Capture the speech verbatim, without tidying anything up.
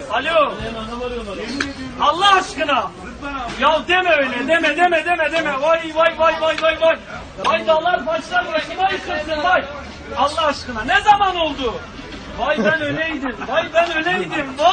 Alo. Allah aşkına. Ya deme öyle, deme deme deme deme. Vay vay vay vay vay vay. Vay dağlar başlar başıma yıkılsın vay. Allah aşkına ne zaman oldu? Vay ben öyleydim. Vay ben öyleydim. Vay.